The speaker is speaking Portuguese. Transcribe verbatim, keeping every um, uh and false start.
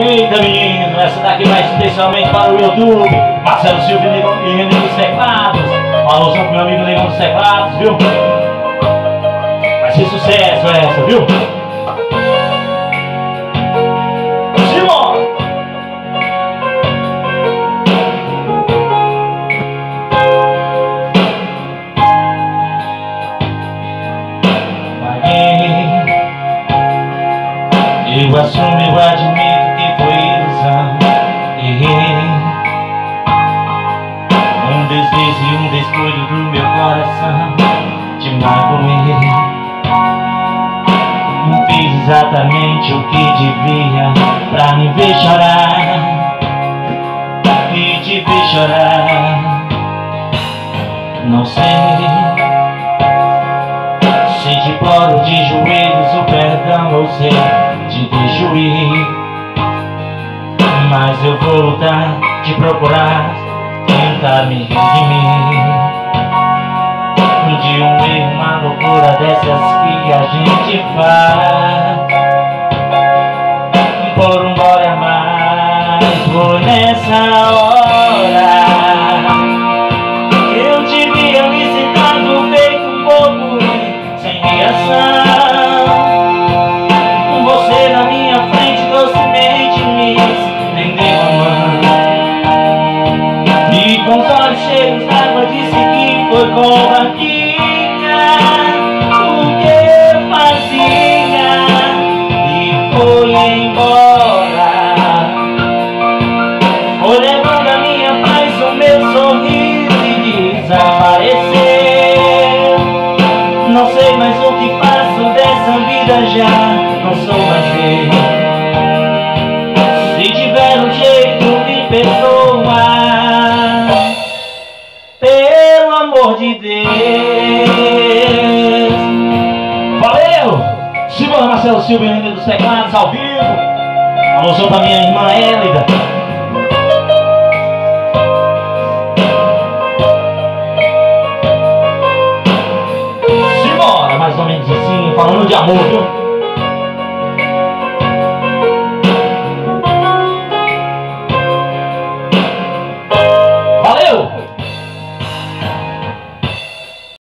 Eita menino, essa daqui vai especialmente para o YouTube. Marcelo Silva e René dos Teclados. Alusão pro meu amigo Negão dos Teclados, viu? Vai ser sucesso essa, viu? Simão! Eu assumo, eu admito que foi ilusão. Errei. Um deslize e um descuido do meu coração. Te magoei. Não fiz exatamente o que devia pra me ver chorar e te ver chorar. Não sei se te imploro de joelhos o perdão ou se te deixo ir, mas eu vou lutar, te procurar, tentar me redimir de um erro, uma loucura dessas que a gente faz por um gole a mais. Foi nessa hora que eu te vi ali sentado feito um bobo sem reação. Você na minha frente docemente me estendeu a mão e com os olhos cheios d'água disse que foi covardia o que eu fazia e foi embora. Foi levando a minha paz, o meu sorriso e desapareceu. Não sei mais o que faço dessa vida, já não sou mais eu. Se tiver um jeito, me perdoa, pelo amor de Deus. Valeu! Simão, Marcelo Silva e René dos Teclados ao vivo. Alô, pra minha irmã Hélida.